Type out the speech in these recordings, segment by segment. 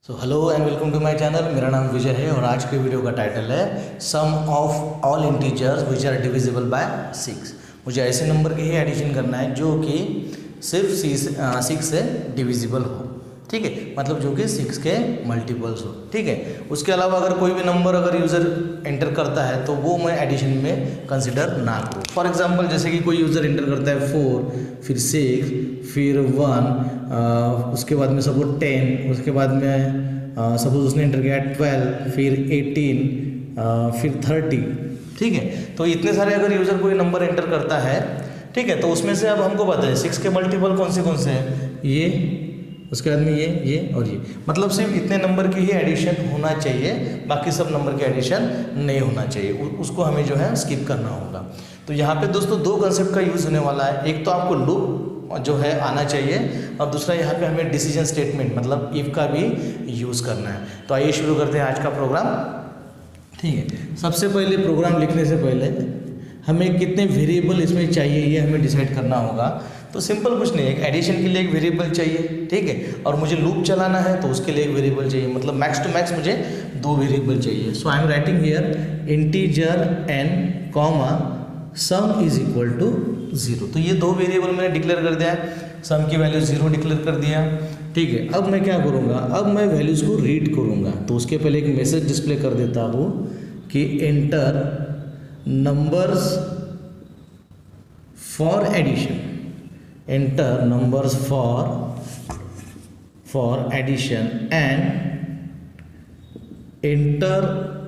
So hello and welcome to my channel. मेरा नाम विजय है और आज के वीडियो का टाइटल है sum of all integers which are divisible by 6। मुझे ऐसे नंबर के ही एडिशन करना है जो कि सिर्फ 6 से डिविजिबल हो, ठीक है, मतलब जो कि 6 के मल्टीपल्स हो, ठीक है। उसके अलावा अगर कोई भी नंबर अगर यूज़र एंटर करता है तो वो मैं एडिशन में कंसिडर ना करूँ। फॉर एग्जांपल जैसे कि कोई यूज़र एंटर करता है 4, फिर 6, फिर 1, उसके बाद में सपोज 10, उसके बाद में सपोज उसने एंटर किया 12, फिर 18, फिर 30, ठीक है। तो इतने सारे अगर यूज़र कोई नंबर एंटर करता है, ठीक है, तो उसमें से अब हमको पता है 6 के मल्टीपल कौन से हैं, ये, उसके बाद में ये और ये, मतलब सिर्फ इतने नंबर की ही एडिशन होना चाहिए, बाकी सब नंबर की एडिशन नहीं होना चाहिए, उसको हमें जो है स्किप करना होगा। तो यहाँ पे दोस्तों दो कंसेप्ट का यूज़ होने वाला है। एक तो आपको लूप जो है आना चाहिए और दूसरा यहाँ पे हमें डिसीजन स्टेटमेंट मतलब इफ़ का भी यूज़ करना है। तो आइए शुरू करते हैं आज का प्रोग्राम, ठीक है। सबसे पहले प्रोग्राम लिखने से पहले हमें कितने वेरिएबल इसमें चाहिए ये हमें डिसाइड करना होगा। तो सिंपल कुछ नहीं है, एक एडिशन के लिए एक वेरिएबल चाहिए, ठीक है, और मुझे लूप चलाना है तो उसके लिए एक वेरिएबल चाहिए, मतलब मैक्स टू मैक्स मुझे 2 वेरिएबल चाहिए। So I am writing here integer n comma sum is equal to 0। तो ये 2 वेरिएबल मैंने डिक्लेयर कर दिया है, सम की वैल्यू 0 डिक्लेयर कर दिया, ठीक है। अब मैं क्या करूँगा, अब मैं वैल्यूज़ को रीड करूँगा। तो उसके पहले एक मैसेज डिस्प्ले कर देता हूँ कि enter numbers for addition, enter numbers for addition and enter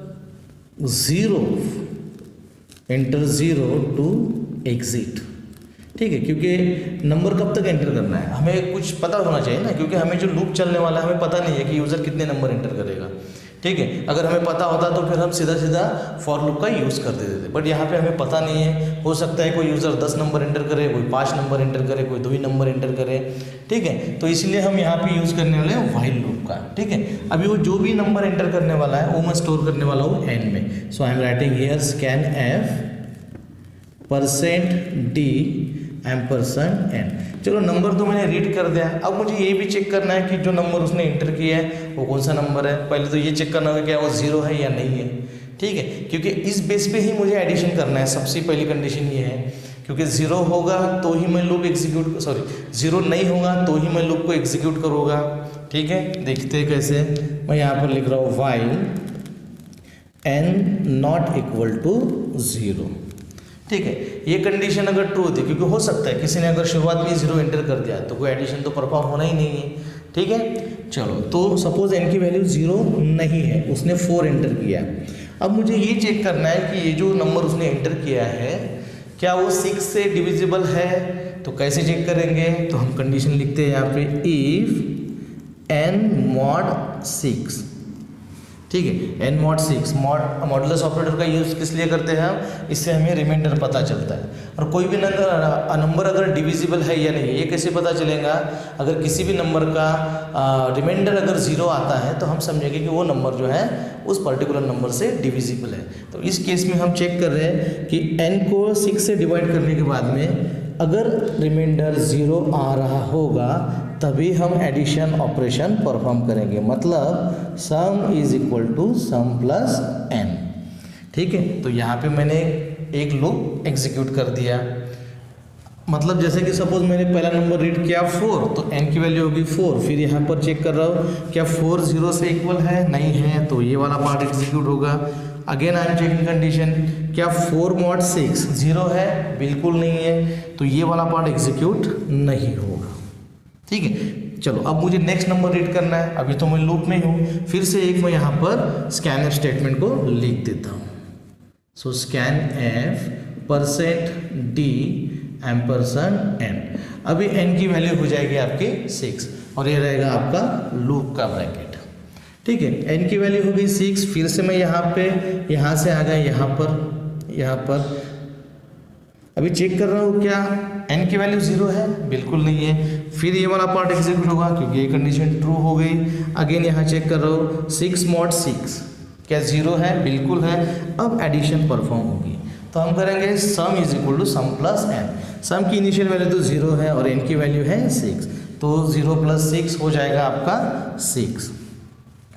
0 to exit, ठीक है। क्योंकि नंबर कब तक एंटर करना है हमें कुछ पता होना चाहिए ना, क्योंकि हमें जो लूप चलने वाला है हमें पता नहीं है कि यूज़र कितने नंबर एंटर करेगा, ठीक है। अगर हमें पता होता तो फिर हम सीधा फॉर लूप का यूज़ कर देते थे, बट यहाँ पे हमें पता नहीं है। हो सकता है कोई यूज़र 10 नंबर एंटर करे, कोई 5 नंबर एंटर करे, कोई 2 ही नंबर एंटर करे, ठीक है। तो इसलिए हम यहाँ पे यूज़ करने वाले हैं व्हाइल लूप का, ठीक है। अभी वो जो भी नंबर एंटर करने वाला है वो मैं स्टोर करने वाला हूँ n में। So I am writing here scan f %d %n। चलो नंबर तो मैंने रीड कर दिया, अब मुझे ये भी चेक करना है कि जो नंबर उसने एंटर किया है वो कौन सा नंबर है। पहले तो ये चेक करना होगा क्या वो 0 है या नहीं है, ठीक है, क्योंकि इस बेस पे ही मुझे एडिशन करना है। सबसे पहली कंडीशन ये है, क्योंकि 0 होगा तो ही मैं लूप एग्जीक्यूट 0 नहीं होगा तो ही मैं लूप को एग्जीक्यूट करूँगा, ठीक है। देखते हैं कैसे। मैं यहाँ पर लिख रहा हूँ while n not equal to 0, ठीक है। ये कंडीशन अगर ट्रू होती है, क्योंकि हो सकता है किसी ने अगर शुरुआत में 0 एंटर कर दिया तो कोई एडिशन तो परफॉर्म होना ही नहीं है, ठीक है। चलो तो सपोज n की वैल्यू 0 नहीं है, उसने 4 एंटर किया। अब मुझे ये चेक करना है कि ये जो नंबर उसने एंटर किया है क्या वो 6 से डिविजिबल है। तो कैसे चेक करेंगे, तो हम कंडीशन लिखते हैं यहाँ पे इफ n mod 6, ठीक है। n mod 6 मॉडुलस ऑपरेटर का यूज़ किस लिए करते हैं हम, इससे हमें रिमाइंडर पता चलता है। और कोई भी नंबर अगर डिविजिबल है या नहीं ये कैसे पता चलेगा, अगर किसी भी नंबर का रिमाइंडर अगर 0 आता है तो हम समझेंगे कि वो नंबर जो है उस पर्टिकुलर नंबर से डिविजिबल है। तो इस केस में हम चेक कर रहे हैं कि n को 6 से डिवाइड करने के बाद में अगर रिमाइंडर 0 आ रहा होगा तभी हम एडिशन ऑपरेशन परफॉर्म करेंगे, मतलब sum is equal to sum plus n, ठीक है। तो यहाँ पे मैंने एक लूप एग्जीक्यूट कर दिया, मतलब जैसे कि सपोज मैंने पहला नंबर रीड किया 4 तो n की वैल्यू होगी 4। फिर यहाँ पर चेक कर रहा हूँ क्या 4 0 से इक्वल है, नहीं है, तो ये वाला पार्ट एग्जीक्यूट होगा। Again I am checking condition, क्या 4 mod 6 0 है, बिल्कुल नहीं है, तो ये वाला पार्ट एग्जीक्यूट नहीं होगा, ठीक है। चलो अब मुझे नेक्स्ट नंबर रीड करना है, अभी तो मैं लूप में हूँ। फिर से एक मैं यहाँ पर स्कैन एफ स्टेटमेंट को लिख देता हूँ। So scan f %d %n। अभी n की वैल्यू हो जाएगी आपकी 6 और ये रहेगा आपका लूप का ब्रैकेट, ठीक है। n की वैल्यू हो गई 6। फिर से मैं यहाँ से आ गया यहाँ पर अभी चेक कर रहा हूँ क्या n की वैल्यू 0 है, बिल्कुल नहीं है। फिर ये वाला पार्ट एग्जीक्यूट होगा क्योंकि ये कंडीशन ट्रू हो गई। अगेन यहाँ चेक कर रहा हूँ 6 mod 6 क्या 0 है, बिल्कुल है। अब एडिशन परफॉर्म होगी तो हम करेंगे sum is equal to sum plus n। Sum की इनिशियल वैल्यू तो 0 है और n की वैल्यू है 6, तो 0 + 6 हो जाएगा आपका 6,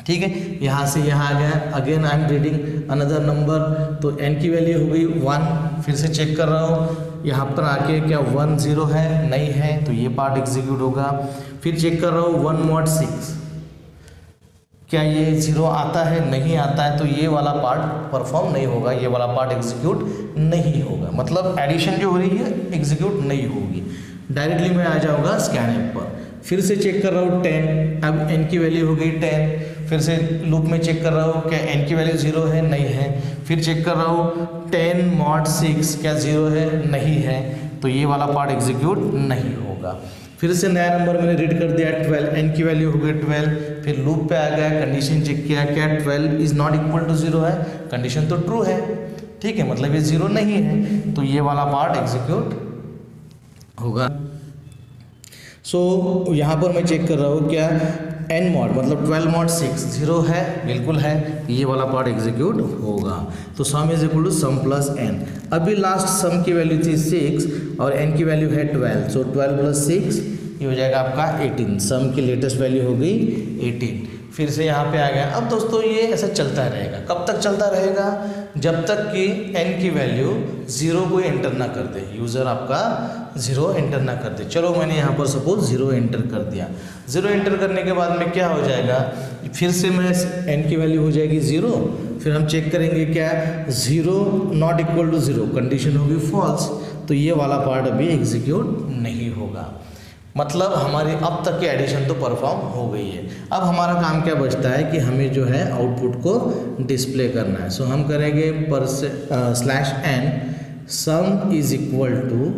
ठीक है, यहाँ से यहाँ आ गया। Again I am reading another number, तो n की वैल्यू हो गई 1। फिर से चेक कर रहा हूँ, यहाँ पर आके क्या 1 0 है, नहीं है, तो ये पार्ट एग्जीक्यूट होगा। फिर चेक कर रहा हूँ 1 mod 6, क्या ये 0 आता है, नहीं आता है, तो ये वाला पार्ट परफॉर्म नहीं होगा, ये वाला पार्ट एग्जीक्यूट नहीं होगा, मतलब एडिशन जो हो रही है एग्जीक्यूट नहीं होगी। डायरेक्टली मैं आ जाऊँगा स्कैनएफ पर। फिर से चेक कर रहा हूँ 10, अब n की वैल्यू हो गई 10। फिर से लूप में चेक कर रहा हूँ, क्या n की वैल्यू 0 है, नहीं है। फिर चेक कर रहा हूँ 10 mod 6, क्या 0 है, नहीं है, तो ये वाला पार्ट एग्जीक्यूट नहीं होगा। फिर से नया नंबर मैंने रीड कर दिया 12, n की वैल्यू हो गई 12। फिर लूप पे आ गया, कंडीशन चेक किया, क्या 12 इज नॉट इक्वल टू 0 है, कंडीशन तो ट्रू है, ठीक है, मतलब ये 0 नहीं है, तो ये वाला पार्ट एग्जीक्यूट होगा। सो यहाँ पर मैं चेक कर रहा हूँ, क्या n mod मतलब 12 mod 6 0 है, बिल्कुल है, ये वाला पार्ट एग्जीक्यूट होगा। तो sum is equal to sum plus n। अभी लास्ट सम की वैल्यू थी 6 और n की वैल्यू है 12, सो 12 प्लस 6 ये हो जाएगा आपका 18। सम की लेटेस्ट वैल्यू हो गई 18। फिर से यहाँ पे आ गया। अब दोस्तों ये ऐसा चलता रहेगा, कब तक चलता रहेगा, जब तक कि n की वैल्यू 0 को एंटर ना कर दे, यूज़र आपका 0 एंटर ना कर दे। चलो मैंने यहाँ पर सपोज 0 एंटर कर दिया। 0 एंटर करने के बाद में क्या हो जाएगा, फिर से मैं n की वैल्यू हो जाएगी 0। फिर हम चेक करेंगे, क्या 0 नॉट इक्वल टू 0, कंडीशन होगी फॉल्स, तो ये वाला पार्ट अभी एग्जीक्यूट नहीं होगा। मतलब हमारी अब तक की एडिशन तो परफॉर्म हो गई है। अब हमारा काम क्या बचता है कि हमें जो है आउटपुट को डिस्प्ले करना है। सो हम करेंगे /n sum is equal to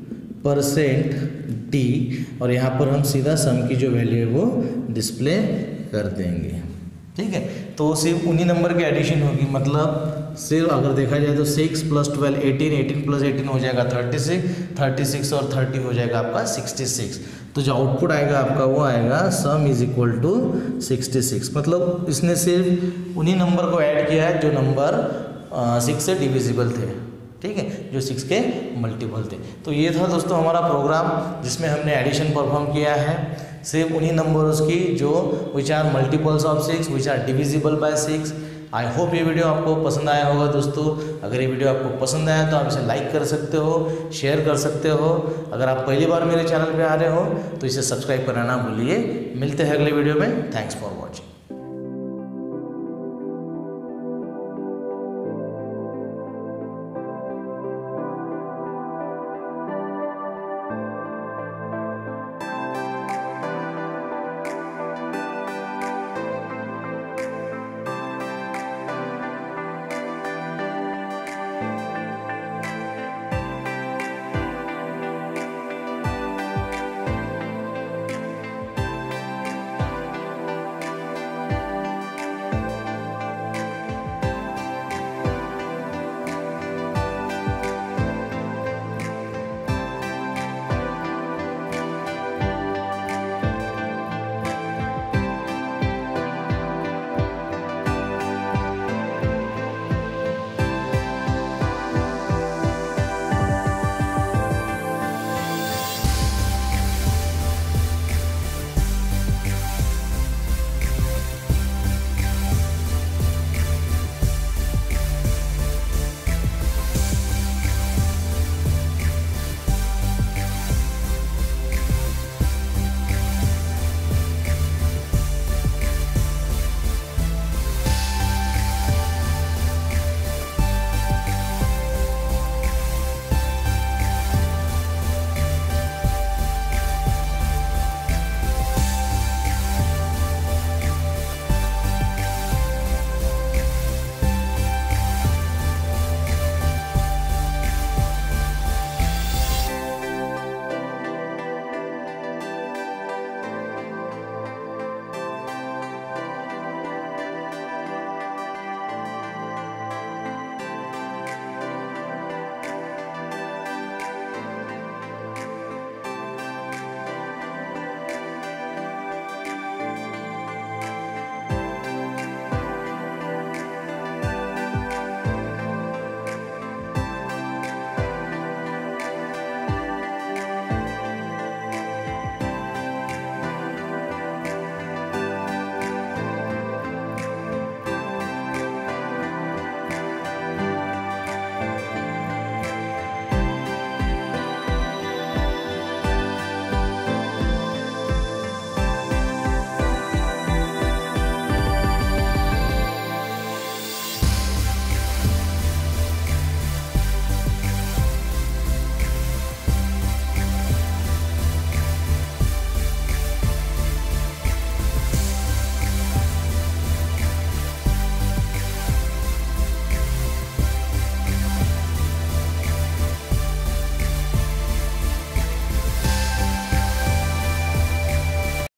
%d और यहाँ पर हम सीधा सम की जो वैल्यू है वो डिस्प्ले कर देंगे, ठीक है। तो सिर्फ उन्हीं नंबर की एडिशन होगी, मतलब सिर्फ अगर देखा जाए तो 6 + 12 18, 18 + 18 हो जाएगा 36, 36 और 30 हो जाएगा आपका 66। तो जो आउटपुट आएगा आपका वो आएगा सम इज इक्वल टू 66। मतलब इसने सिर्फ उन्हीं नंबर को ऐड किया है जो नंबर 6 से डिविजिबल थे, ठीक है, जो 6 के मल्टीपल थे। तो ये था दोस्तों हमारा प्रोग्राम जिसमें हमने एडिशन परफॉर्म किया है सिर्फ उन्हीं नंबर्स की जो which are multiples of 6, which are divisible by 6। I hope ये वीडियो आपको पसंद आया होगा दोस्तों। अगर ये वीडियो आपको पसंद आया तो आप इसे लाइक कर सकते हो, शेयर कर सकते हो। अगर आप पहली बार मेरे चैनल पे आ रहे हो तो इसे सब्सक्राइब करना ना भूलिए। मिलते हैं अगले वीडियो में। Thanks for watching.